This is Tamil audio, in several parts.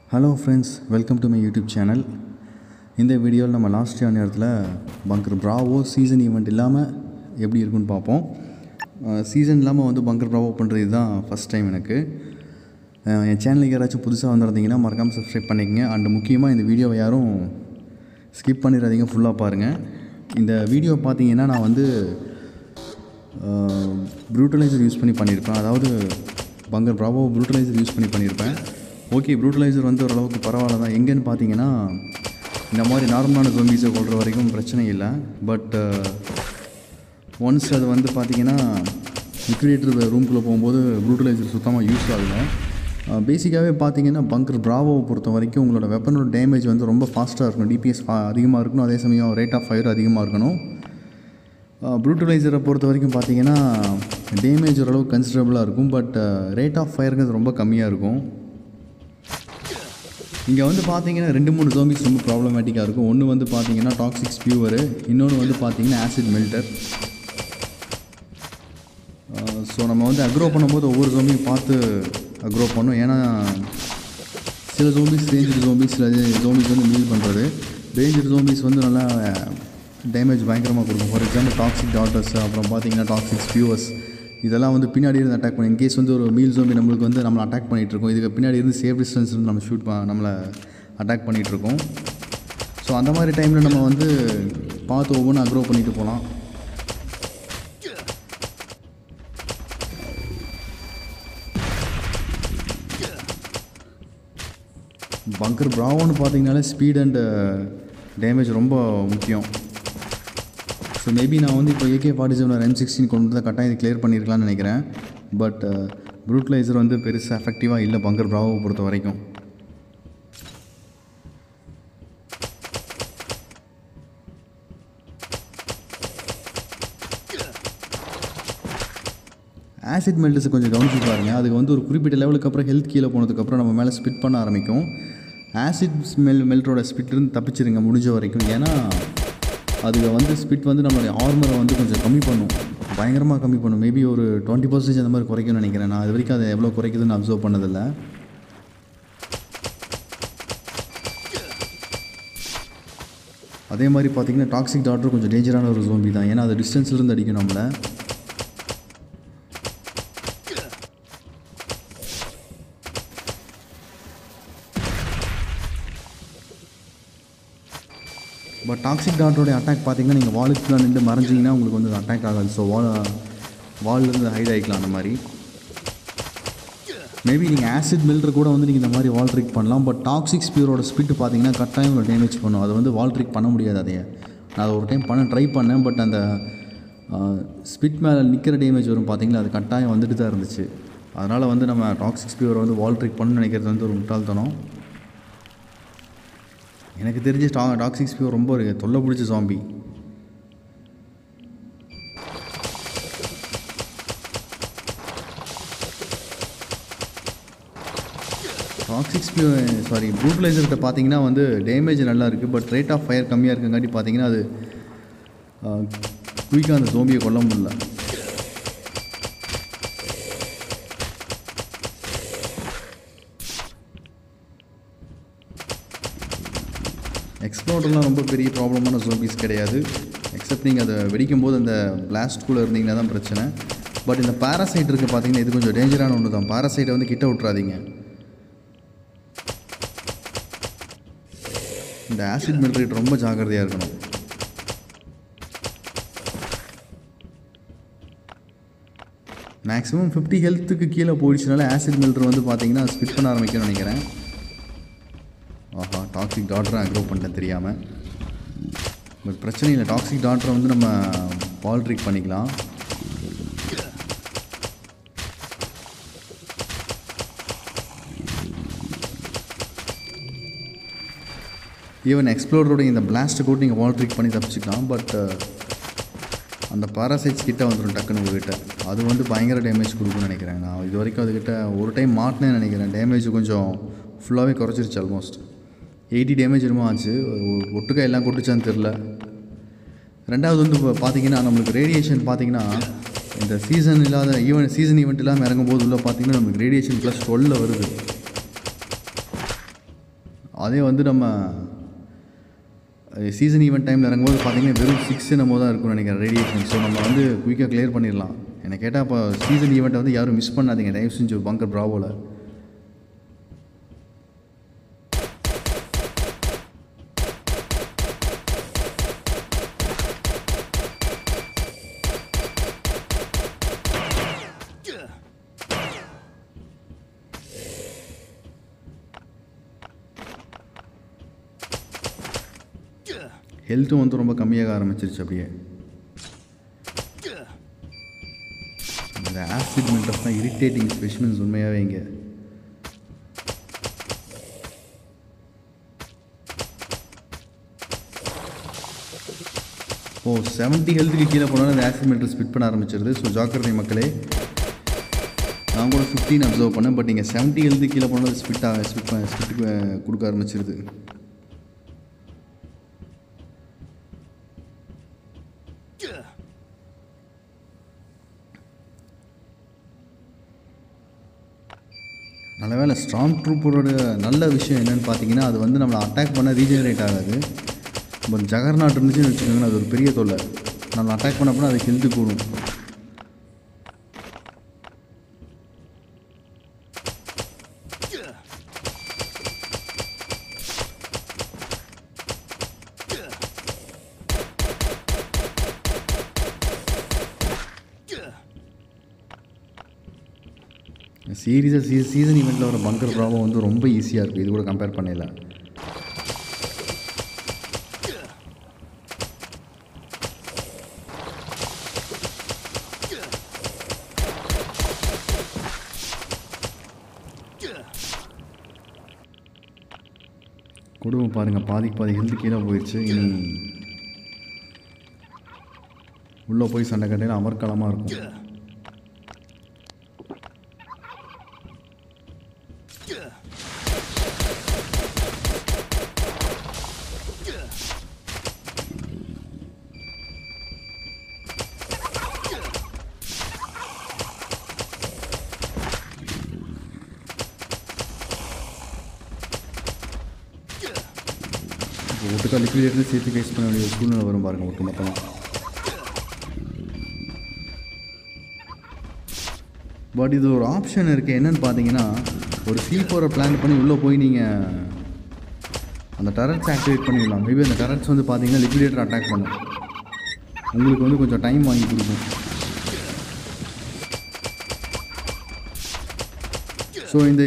Hello friends, welcome to my YouTube channel. இந்த வீடியோவில் நம்ம லாஸ்ட் இயர் நேரத்தில் பங்கர் பிராவோ சீசன் ஈவெண்ட் இல்லாமல் எப்படி இருக்குன்னு பார்ப்போம். சீசன் இல்லாமல் வந்து பங்கர் பிராவோ பண்ணுறது தான் ஃபஸ்ட் டைம் எனக்கு. என் சேனலுக்கு யாராச்சும் புதுசாக வந்துருந்தீங்கன்னா மறக்காமல் சப்ஸ்கிரைப் பண்ணிக்கங்க. அண்ட் முக்கியமாக இந்த வீடியோவை யாரும் ஸ்கிப் பண்ணிடாதீங்க, ஃபுல்லாக பாருங்கள். இந்த வீடியோ பார்த்தீங்கன்னா நான் வந்து ப்ரூட்டலைசர் யூஸ் பண்ணி பண்ணியிருப்பேன். அதாவது பங்கர் பிராவோ ப்ரூட்டலைசர் யூஸ் பண்ணி பண்ணியிருப்பேன். ஓகே, ப்ரூட்டலைசர் வந்து ஓரளவுக்கு பரவாயில்ல தான். எங்கேன்னு பார்த்தீங்கன்னா இந்த மாதிரி நார்மலான ஜோம்பிஸை கொள்கிற வரைக்கும் பிரச்சனை இல்லை. பட் ஒன்ஸ் அது வந்து பார்த்திங்கன்னா லிக்விடேட்டர் ரூம்குள்ளே போகும்போது ப்ரூட்டலைசர் சுத்தமாக யூஸ் ஆகலை. பேசிக்காகவே பார்த்தீங்கன்னா பங்கர் பிராவோவை பொறுத்த வரைக்கும் உங்களோட வெப்பனோட டேமேஜ் வந்து ரொம்ப ஃபாஸ்ட்டாக இருக்கணும், டிபிஎஸ் அதிகமாக இருக்கணும், அதே சமயம் ரேட் ஆஃப் ஃபயர் அதிகமாக இருக்கணும். ப்ரூட்டலைசரை பொறுத்த வரைக்கும் பார்த்தீங்கன்னா டேமேஜ் ஓரளவுக்கு கன்சிடரபுளாக இருக்கும், பட் ரேட் ஆஃப் ஃபயருங்கிறது ரொம்ப கம்மியாக இருக்கும். இங்கே வந்து பார்த்தீங்கன்னா 2-3 ஜோம்பிஸ் ரொம்ப ப்ராப்ளமேட்டிக்காக இருக்கும். ஒன்று வந்து பார்த்தீங்கன்னா டாக்ஸிக் ஸ்பியூவரு, இன்னொன்று வந்து பார்த்தீங்கன்னா ஆசிட் மெல்டர். ஸோ நம்ம வந்து அக்ரோ பண்ணும்போது ஒவ்வொரு ஜோம்பியும் பார்த்து அக்ரோ பண்ணோம். ஏன்னா சில ஜோம்பிஸ் ரேஞ்சர் ஜோம்பிஸ், சில ஜோம்பிஸ் வந்து மீல் பண்ணுறது. ரேஞ்சர் ஜோம்பிஸ் வந்து நல்லா டேமேஜ் பயங்கரமாக கொடுக்கும். ஃபார் எக்ஸாம்பிள் டாக்ஸிக் டாட்டர்ஸ், அப்புறம் பார்த்தீங்கன்னா டாக்ஸிக் ஸ்பியூவர்ஸ், இதெல்லாம் வந்து பின்னாடி இருந்து அட்டாக் பண்ணி இன்கேஸ் வந்து ஒரு மீல் ஜோம்பி நம்மளுக்கு வந்து நம்மளை அட்டாக் பண்ணிகிட்ருக்கோம், இதுக்கு பின்னாடி இருந்து சேஃப் டிஸ்டன்ஸ் இருந்து நம்ம நம்மளை அட்டாக் பண்ணிகிட்ருக்கோம். ஸோ அந்த மாதிரி டைமில் நம்ம வந்து பார்த்து ஒவ்வொன்றும் அக்ரோ பண்ணிட்டு போகலாம். பங்கர் பிராவோன்னு பார்த்தீங்கனாலே ஸ்பீட் அண்ட் டேமேஜ் ரொம்ப முக்கியம். ஸோ மேபி நான் வந்து இப்போ AK-47 M16 கொண்டு வந்து கட்டாயம் இது கிளியர் பண்ணியிருக்கலான்னு நினைக்கிறேன். பட் ப்ரூட்டலைசர் வந்து பெருசாக எஃபெக்டிவாக இல்லை பங்கர் பிராவோவை பொறுத்த வரைக்கும். ஆசிட் மெல்டர்ஸை கொஞ்சம் கவனிச்சு பாருங்கள். அதுக்கு வந்து ஒரு குறிப்பிட்ட லெவலுக்கு அப்புறம் ஹெல்த் கீழே போனதுக்கப்புறம் நம்ம மேலே ஸ்பிட் பண்ண ஆரம்பிக்கும். ஆசிட் மெல்டரோட ஸ்பிட்லேருந்து தப்பிச்சிருங்க முடிஞ்ச வரைக்கும். ஏன்னா அதுக்கு வந்து ஸ்பிட் வந்து நம்மளுடைய ஆர்மரை வந்து கொஞ்சம் கம்மி பண்ணும், பயங்கரமாக கம்மி பண்ணும். மேபி ஒரு 20% அந்த மாதிரி குறைக்கும்னு நினைக்கிறேன். நான் அது வரைக்கும் அதை எவ்வளோ குறைக்குதுன்னு அப்சர்வ் பண்ணதில்லை. அதே மாதிரி பார்த்திங்கன்னா டாக்ஸிக் டாட்டர் கொஞ்சம் டேஞ்சரான ஒரு ஜோம்பி தான். ஏன்னா அது டிஸ்டன்ஸ்லேருந்து அடிக்கும் நம்மளை. பட் டாக்ஸிக் டாட்டோடைய அட்டாக் பார்த்திங்கன்னா நீங்கள் வாலுக்குலாம் நின்று மறைஞ்சிங்கன்னா உங்களுக்கு வந்து அட்டாக் ஆகாது. ஸோ வால்லேருந்து ஹைட் ஆகிக்கலாம். அந்த மாதிரி மேபி நீங்கள் ஆசிட் மெல்டர் கூட வந்து நீங்கள் இந்த மாதிரி வால் ட்ரிக் பண்ணலாம். பட் டாக்ஸிக் ஸ்பியூரோட ஸ்பிட் பார்த்திங்கன்னா கட்டாயம் உங்களை டேமேஜ் பண்ணும். அதை வந்து வால் ட்ரிக் பண்ண முடியாது. அதையே நான் அதை ஒரு டைம் ட்ரை பண்ணேன். பட் அந்த ஸ்பிட் மேலே நிற்கிற டேமேஜ் வரும் பார்த்திங்களா, அது கட்டாயம் வந்துட்டு தான் இருந்துச்சு. அதனால் வந்து நம்ம டாக்ஸிக் ஸ்பியூரை வந்து வால் ட்ரிக் பண்ணணும்னு நினைக்கிறது வந்து ஒரு முட்டாள்தனம். எனக்கு தெரிஞ்ச டாக்ஸிக் ஸ்பியூர் ரொம்ப ஒரு தொல்லை பிடிச்ச ஜாம்பி. ப்ரூட்டலைசர்கிட்ட பார்த்தீங்கன்னா வந்து டேமேஜ் நல்லா இருக்குது, பட் ரேட் ஆஃப் ஃபயர் கம்மியாக இருக்குங்காட்டி பார்த்தீங்கன்னா அது குயிக்காக அந்த ஜோம்பியை கொல்ல முடியல. எக்ஸ்ப்ளோடர்லாம் ரொம்ப பெரிய ப்ராப்ளமான ஜோம்பிஸ் கிடையாது, எக்ஸப்ட் நீங்கள் அதை வெடிக்கும் போது அந்த பிளாஸ்ட்குள்ளே இருந்தீங்கன்னா தான் பிரச்சனை. பட் இந்த பாராசைட் இருக்குது பார்த்தீங்கன்னா, இது கொஞ்சம் டேஞ்சரான ஒன்று தான். பாராசைட்டை வந்து கிட்ட விட்றாதீங்க. இந்த ஆசிட் மெல்டர் ரொம்ப ஜாக்கிரதையாக இருக்கணும். மேக்ஸிமம் 50 ஹெல்த்துக்கு கீழே போயிடுச்சுனால ஆசிட் மெல்டர் வந்து பார்த்தீங்கன்னா ஸ்பிட் பண்ண ஆரம்பிக்கும்னு நினைக்கிறேன். ஆஹா, டாக்ஸிக் டாட்டரை அக்ரோ பண்ணிட்டேன் தெரியாமல். பட் பிரச்சனை இல்லை, டாக்ஸிக் டாட்டரை வந்து நம்ம வால் ட்ரிக் பண்ணிக்கலாம். ஈவன் எக்ஸ்ப்ளோரோட இந்த பிளாஸ்ட்டை கூட நீங்கள் வால் ட்ரிக் பண்ணி தப்பிச்சிக்கலாம். பட் அந்த பாராசைட்ஸ் கிட்டே வந்துடும் டக்குன்னு உங்கள்கிட்ட. அது வந்து பயங்கர டேமேஜ் கொடுக்குன்னு நினைக்கிறேன். நான் இது வரைக்கும் அதுக்கிட்ட ஒரு டைம் மாட்டினேன்னு நினைக்கிறேன். டேமேஜ் கொஞ்சம் ஃபுல்லாகவே குறைச்சிருச்சு. ஆல்மோஸ்ட் 80 டேமேஜ் என்னமோ ஆச்சு. ஒட்டுக்கா எல்லாம் கொட்டுச்சான்னு தெரில. ரெண்டாவது வந்து இப்போ பார்த்தீங்கன்னா நம்மளுக்கு ரேடியேஷன் பார்த்தீங்கன்னா இந்த சீசன் ஈவெண்ட் இல்லாமல் இறங்கும்போது உள்ள பார்த்தீங்கன்னா நமக்கு ரேடியேஷன் +12 வருது. அதே வந்து நம்ம சீசன் ஈவெண்ட் டைமில் இறங்கும்போது பார்த்திங்கன்னா வெறும் 6 என்னமோ தான் இருக்கும்னு நினைக்கிறேன் ரேடியேஷன். ஸோ நம்ம வந்து குயிக்காக கிளியர் பண்ணிடலாம். என்னை கேட்டால் இப்போ சீசன் ஈவெண்ட்டை வந்து யாரும் மிஸ் பண்ணாதீங்க தயவு செஞ்சு பங்கர் பிராவோவில். ஹெல்த்தும் வந்து ரொம்ப கம்மியாக ஆரம்பிச்சிருச்சு. அப்படியே இந்த ஆசிட் மென்டஸ் தான் இரிட்டேட்டிங் ஸ்பெஷிமென்ஸ் உண்மையாகவே. இங்கே ஓ 70 ஹெல்த்துக்கு கீழே போனாலும் அந்த ஆசிட் மென்டல் ஸ்பிட் பண்ண ஆரம்பிச்சிருது. ஸோ ஜாக்கிரதை மக்களே. நான் கூட 15 அப்சர்வ் பண்ணேன். பட் இங்கே 70 ஹெல்த்துக்கு கீழே போனாலும் ஸ்பிட் கொடுக்க ஆரம்பிச்சிருது. நல்ல வேலை ஸ்ட்ராங் ட்ரூப்பரோட நல்ல விஷயம் என்னென்னு பார்த்தீங்கன்னா அது வந்து நம்மளை அட்டாக் பண்ண ரீஜெனரேட் ஆகாது. பட் ஜகர்நாட் இருந்துச்சுன்னு வச்சுக்கோங்களேன், அது ஒரு பெரிய தொல்லை. நம்மளை அட்டாக் பண்ண போனால் அதுக்கு ஹெல்த்து கூடும். சீரியஸாக சீசன் ஈவெண்ட்டில் வர பங்கர் பிராவோ வந்து ரொம்ப ஈஸியாக இருக்கும் இது கூட கம்பேர் பண்ணல. கொடுமை பாருங்கள், பாதி ஹெல்த்து கீழே போயிடுச்சு. இனி உள்ளே போய் சண்டை கட்டையில் அமர்க்கலமாக இருக்கும். ஒட்டுக்கா லிக்விடேட்டர் சேர்த்து ஃபேஸ் பண்ண வேண்டிய சூழ்நிலை வரும் பாருங்கள் ஒட்டு மொத்தமாக. பட் இது ஒரு ஆப்ஷன் இருக்குது. என்னென்னு பார்த்தீங்கன்னா ஒரு C4 பிளான் பண்ணி உள்ளே போய் நீங்கள் அந்த டரட்ஸ் ஆக்டிவேட் பண்ணிடலாம். மேபி அந்த டரட்ஸ் வந்து பார்த்தீங்கன்னா லிக்விடேட்டர் அட்டாக் பண்ணும். உங்களுக்கு வந்து கொஞ்சம் டைம் வாங்கி கொடுக்கும். ஸோ இந்த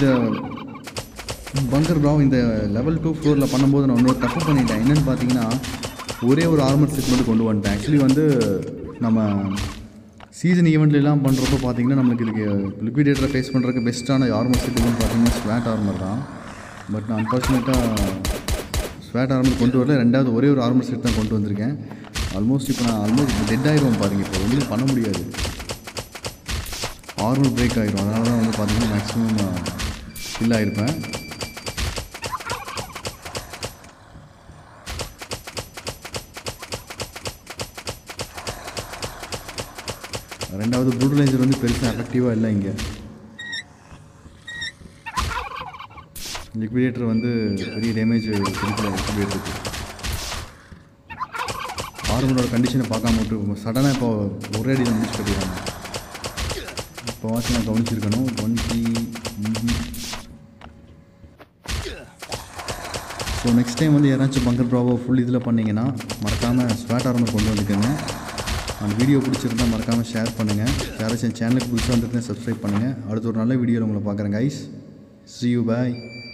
பங்கர் பிராவோ இந்த லெவல் 2 ஃப்ளோரில் பண்ணும்போது நான் இன்னொரு தப்பு பண்ணிட்டேன். என்னென்னு பார்த்தீங்கன்னா ஒரே ஒரு ஆர்மர் செட் மட்டும் கொண்டு வந்துட்டேன். ஆக்சுவலி வந்து நம்ம சீசன் ஈவெண்ட்லாம் பண்ணுறப்போ பார்த்தீங்கன்னா நம்மளுக்கு இதுக்கு லிக்விடேட்டரை ஃபேஸ் பண்ணுறதுக்கு பெஸ்ட்டான ஆர்மர் செட்டுன்னு பார்த்தீங்கன்னா ஸ்வாட் ஆர்மர் தான். பட் நான் அன்ஃபார்ச்சுனேட்டாக ஸ்வாட் ஆர்மர் கொண்டு வரல. ரெண்டாவது ஒரே ஒரு ஆர்மர் செட் தான் கொண்டு வந்திருக்கேன். இப்போ நான் டெட் ஆகிடுவோம் பாருங்கள். இப்போ ஒன்றும் பண்ண முடியாது, ஆர்மர் பிரேக் ஆகிடும். அதனால தான் வந்து பார்த்தீங்கன்னா மேக்ஸிமம் ஃபில் ஆகிருப்பேன். ரெண்டாவது ப்ரூட்டலைசர் வந்து பெருசாக எஃபெக்டிவாக இல்லை. இங்கே லிக்விடேட்டர் வந்து பெரிய டேமேஜ் கொடுக்கல. லிக்விடேட்டருக்கு ஆர்மரோட கண்டிஷனை பார்க்காம விட்டு சடனாக இப்போ ஒரே அடி முடிச்சு கட்டிடுறாங்க. இப்போ வாட்சி நான் கவனிச்சிருக்கணும் 20. ஸோ நெக்ஸ்ட் டைம் வந்து யாராச்சும் பங்கர் பிராவோ ஃபுல் இதில் பண்ணிங்கன்னா மறக்காமல் ஸ்வாட் ஆர்மர் கொண்டு வந்துக்கோங்க. அந்த வீடியோ பிடிச்சிருந்தால் மறக்காமல் ஷேர் பண்ணுங்கள். யாராச்சும் சேனலுக்கு புதுசாக வந்துருந்தேன் சப்ஸ்கிரைப் பண்ணுங்கள். அடுத்த ஒரு நல்ல வீடியோவில் உங்களை பார்க்குறேன் கைஸ். See you, bye.